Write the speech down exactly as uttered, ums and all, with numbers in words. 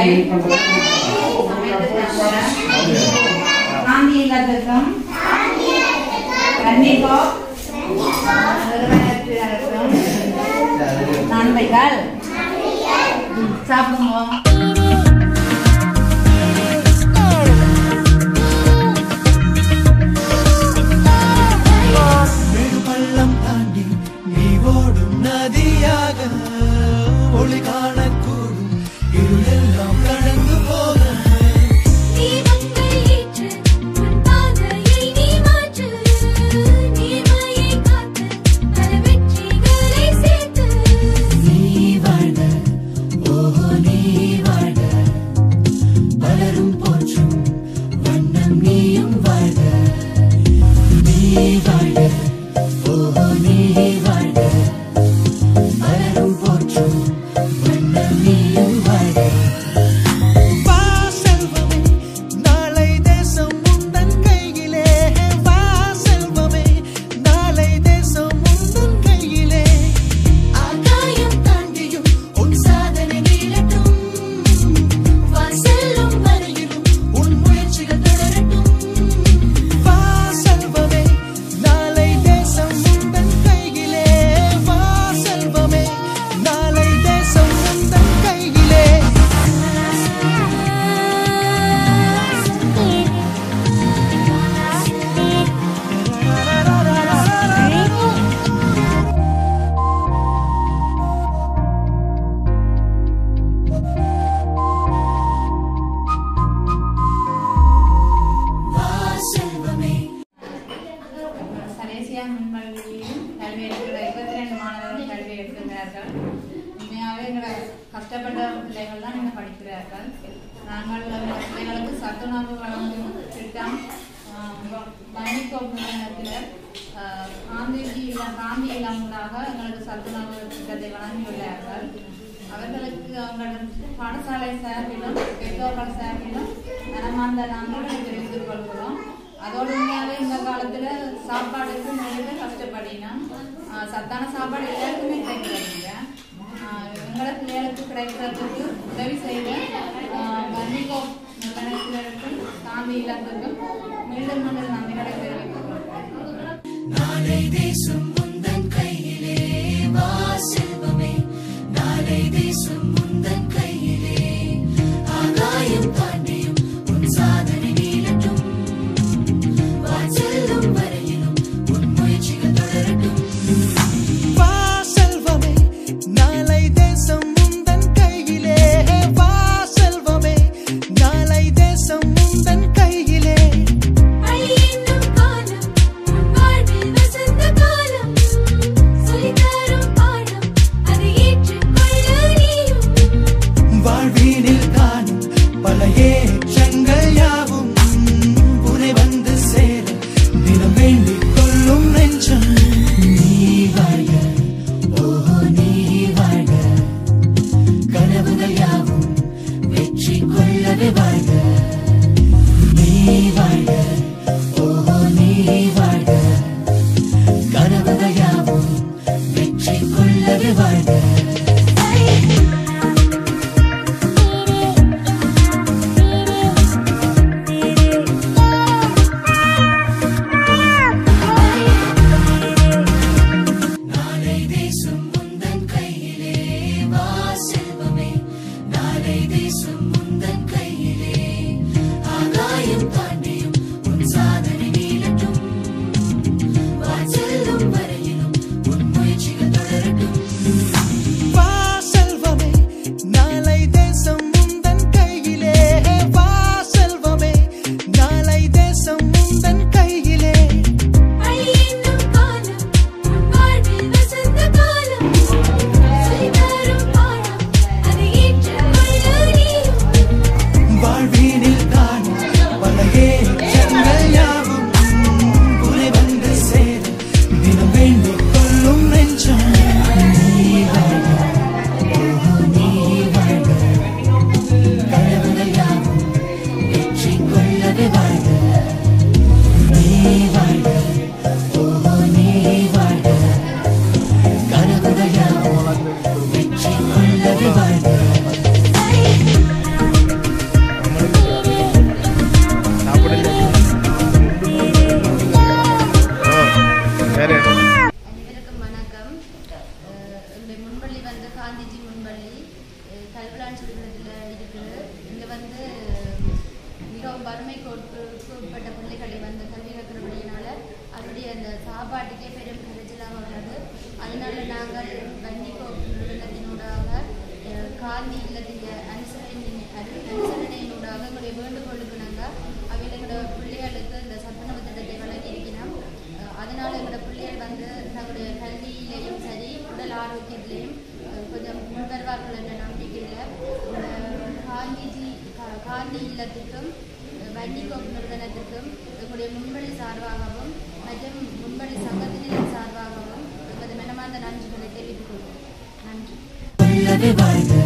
காந்தி இல்லத்திற்கும் கண்டிப்பா நிறுவனத்தினருக்கும் நன்மைகள். சாப்பிடுவோம். பள்ளம் தாண்டி நீ ஓடும் நதியாக ஒளி காணக்கூடும் இருளெல்லாம் கடந்து போக கஷ்டப்பட்ட பிள்ளைகள் தான் நீங்கள் படிக்கிறார்கள். நாங்கள் பிள்ளைகளுக்கு சத்துணவு வழங்கும் திட்டம் மணிக்கோப் நிறுவனத்தில் காந்திஜி காந்தி இளங்களாக எங்களுக்கு சத்துணவு திட்டத்தை வழங்கியுள்ளார்கள். அவர்களுக்கு அவங்களது பாடசாலை சார்பிலும் பெற்றோர்கள் சார்பிலும் மனமார்ந்த நாங்கள் தெரிவித்துக் கொள்கிறோம். அதோடு உண்மையாகவே இந்த காலத்தில் சாப்பாடுக்கு நிறைய கஷ்டப்படினோம். சத்தான சாப்பாடு எல்லாருக்குமே கிடைக்கிறதில்லை. எங்களோட பிள்ளைகளுக்கு கிடைக்கிறதுக்கு உதவி செய்த மணிக்கோப் நிறுவனத்தினருக்கும் காந்தி இல்லத்திற்கும் மீண்டும் மீண்டும் நன்றிகளை தெரிவித்துக் கொள்கிறேன். நாளை தேசம் முந்தன் கையிலே வா செல்வமே, நாளை தேசம் முந்தன் கையிலே ஆகாயம் தாண்டியும் உன் சாதனை நீளட்டும், வா செல்லும் வரையிலும் உன் முயற்சிகள் தொடரட்டும். வடபலாஞ்சிபுரத்தில் இருக்குது. இங்கே வந்து மிகவும் வறுமைக்கு உட்பட்ட பிள்ளைகளை வந்து கல்வி கற்கிறபடியினால அவருடைய அந்த சாப்பாட்டுக்கே பெரும் கரைச்சலாக உள்ளது. அதனால நாங்கள் வன்னிக்கோ நிறுவனத்தினூடாக காந்தி இல்லத்தின் அனுசரணை அனுசரணையினூடாக எங்களுடைய வேண்டுகோளுக்கு நாங்கள் அவையில் எங்களோட பிள்ளைகளுக்கு இந்த சத்துணவு திட்டத்தை வழங்கி இருக்கிறோம். அதனால எங்களோட பிள்ளைகள் வந்து தங்களுடைய கல்வியிலையும் சரி உடல் ஆரோக்கியத்திலையும் கொஞ்சம் முன்வருவார்கள் என்ற நம்பிக்கையில் காந்திஜி காந்தி இல்லத்துக்கும் வன்னிக்கோப்பு நிறுவனத்துக்கும் எங்களுடைய முன்வழி சார்பாகவும் மற்றும் முன்வழி சங்கத்தினரின் சார்பாகவும் எமது மனமார்ந்த நன்றிகளை தெரிவித்துக் கொள்வோம். நன்றி.